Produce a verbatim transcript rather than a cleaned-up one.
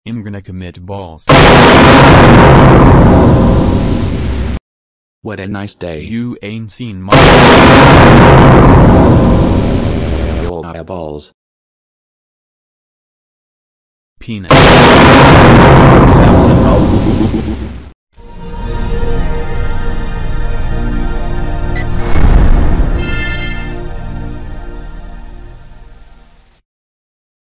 I'm gonna commit balls. What a nice day. You ain't seen my Your eyeballs. penis. Samson.